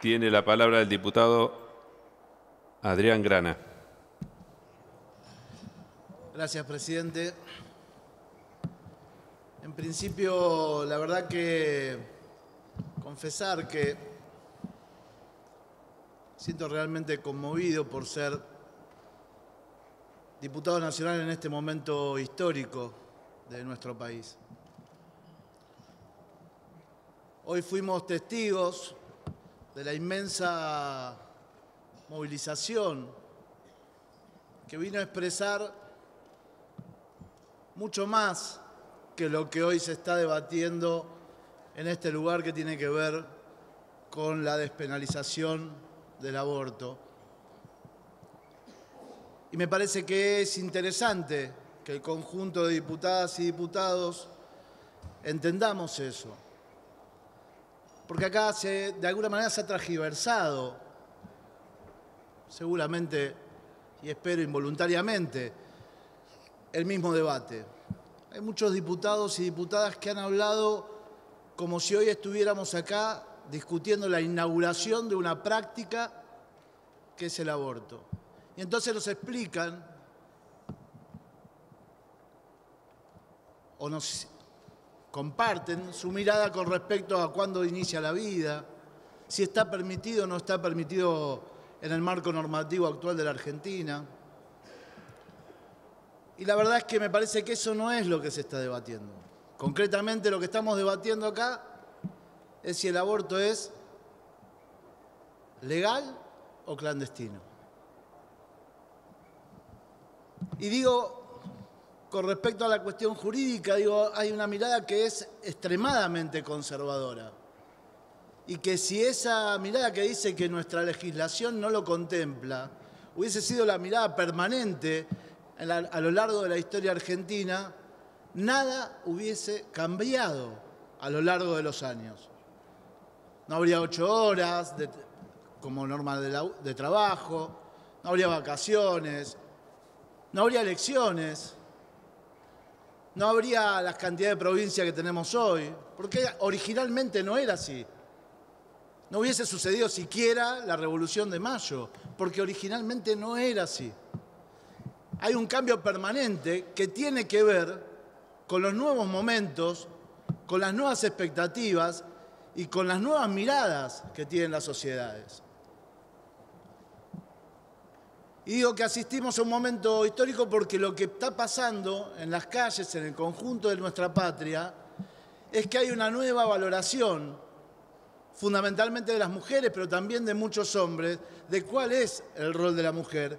Tiene la palabra el diputado Adrián Grana. Gracias, presidente. En principio, la verdad que confesar que siento realmente conmovido por ser diputado nacional en este momento histórico de nuestro país. Hoy fuimos testigos de la inmensa movilización que vino a expresar mucho más que lo que hoy se está debatiendo en este lugar que tiene que ver con la despenalización del aborto. Y me parece que es interesante que el conjunto de diputadas y diputados entendamos eso. Porque acá de alguna manera se ha transgiversado, seguramente, y espero involuntariamente, el mismo debate. Hay muchos diputados y diputadas que han hablado como si hoy estuviéramos acá discutiendo la inauguración de una práctica que es el aborto. Y entonces nos explican o nos comparten su mirada con respecto a cuándo inicia la vida, si está permitido o no está permitido en el marco normativo actual de la Argentina. Y la verdad es que me parece que eso no es lo que se está debatiendo. Concretamente lo que estamos debatiendo acá es si el aborto es legal o clandestino. Y digo, con respecto a la cuestión jurídica, hay una mirada que es extremadamente conservadora. Y que si esa mirada que dice que nuestra legislación no lo contempla, hubiese sido la mirada permanente a lo largo de la historia argentina, nada hubiese cambiado a lo largo de los años. No habría 8 horas como norma de trabajo, no habría vacaciones, no habría elecciones, no habría las cantidades de provincias que tenemos hoy, porque originalmente no era así. No hubiese sucedido siquiera la Revolución de Mayo, porque originalmente no era así. Hay un cambio permanente que tiene que ver con los nuevos momentos, con las nuevas expectativas y con las nuevas miradas que tienen las sociedades. Y digo que asistimos a un momento histórico porque lo que está pasando en las calles, en el conjunto de nuestra patria, es que hay una nueva valoración, fundamentalmente de las mujeres, pero también de muchos hombres, de cuál es el rol de la mujer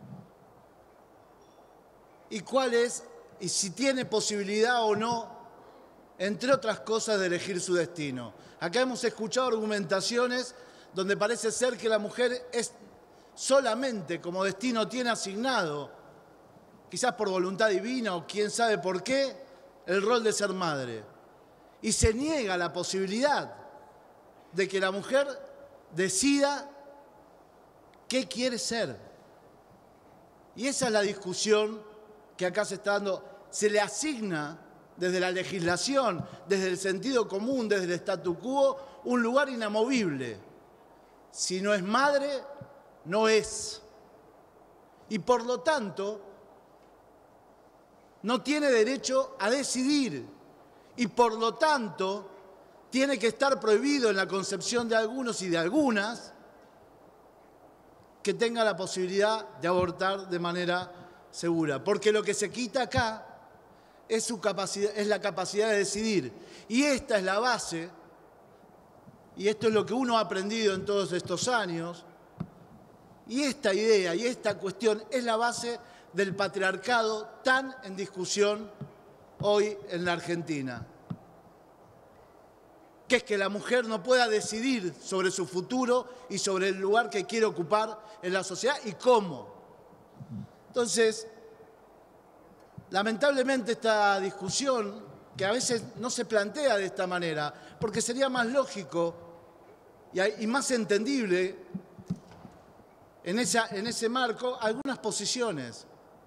y si tiene posibilidad o no, entre otras cosas, de elegir su destino. Acá hemos escuchado argumentaciones donde parece ser que la mujer es solamente como destino tiene asignado, quizás por voluntad divina o quién sabe por qué, el rol de ser madre. Y se niega la posibilidad de que la mujer decida qué quiere ser. Y esa es la discusión que acá se está dando. Se le asigna desde la legislación, desde el sentido común, desde el statu quo, un lugar inamovible. Si no es madre, no es. Y por lo tanto, no tiene derecho a decidir. Y por lo tanto, tiene que estar prohibido en la concepción de algunos y de algunas que tenga la posibilidad de abortar de manera segura. Porque lo que se quita acá es la capacidad de decidir. Y esta es la base, y esto es lo que uno ha aprendido en todos estos años, y esta idea y esta cuestión es la base del patriarcado tan en discusión hoy en la Argentina. Que es que la mujer no pueda decidir sobre su futuro y sobre el lugar que quiere ocupar en la sociedad y cómo. Entonces, lamentablemente esta discusión, que a veces no se plantea de esta manera, porque sería más lógico y más entendible en ese marco algunas posiciones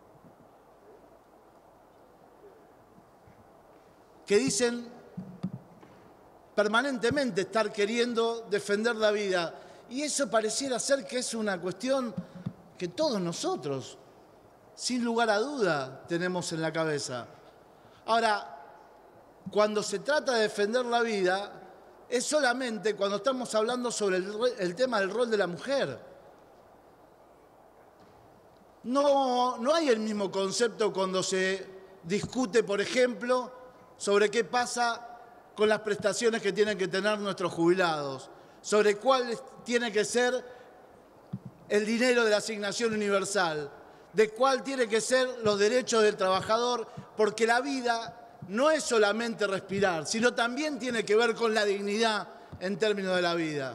que dicen permanentemente estar queriendo defender la vida Y eso pareciera ser que es una cuestión que todos nosotros, sin lugar a duda, tenemos en la cabeza. Ahora, cuando se trata de defender la vida, es solamente cuando estamos hablando sobre el tema del rol de la mujer. No hay el mismo concepto cuando se discute, por ejemplo, sobre qué pasa con las prestaciones que tienen que tener nuestros jubilados, sobre cuál tiene que ser el dinero de la asignación universal, de cuál tiene que ser los derechos del trabajador, porque la vida no es solamente respirar, sino también tiene que ver con la dignidad en términos de la vida.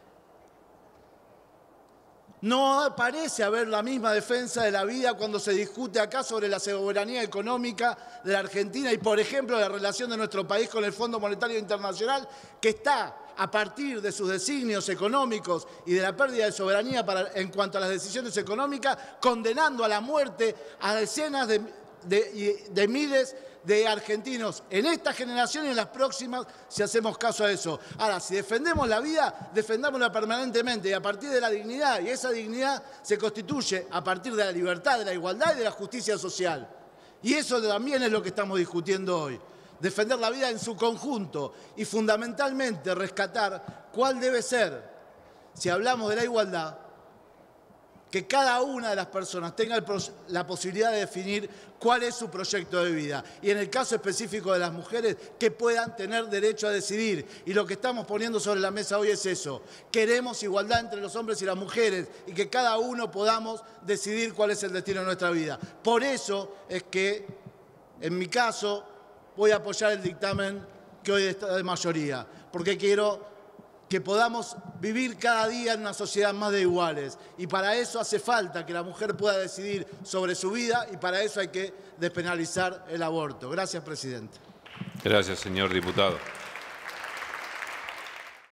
No parece haber la misma defensa de la vida cuando se discute acá sobre la soberanía económica de la Argentina y, por ejemplo, la relación de nuestro país con el Fondo Monetario Internacional, que está, a partir de sus designios económicos y de la pérdida de soberanía en cuanto a las decisiones económicas, condenando a la muerte a decenas de miles de argentinos en esta generación y en las próximas, si hacemos caso a eso. Ahora, si defendemos la vida, defendámosla permanentemente y a partir de la dignidad, y esa dignidad se constituye a partir de la libertad, de la igualdad y de la justicia social. Y eso también es lo que estamos discutiendo hoy. Defender la vida en su conjunto y fundamentalmente rescatar cuál debe ser, si hablamos de la igualdad, que cada una de las personas tenga la posibilidad de definir cuál es su proyecto de vida. Y en el caso específico de las mujeres, que puedan tener derecho a decidir. Y lo que estamos poniendo sobre la mesa hoy es eso. Queremos igualdad entre los hombres y las mujeres y que cada uno podamos decidir cuál es el destino de nuestra vida. Por eso es que, en mi caso, voy a apoyar el dictamen que hoy está de mayoría. Porque quiero que podamos vivir cada día en una sociedad más de iguales. Y para eso hace falta que la mujer pueda decidir sobre su vida y para eso hay que despenalizar el aborto. Gracias, presidente. Gracias, señor diputado.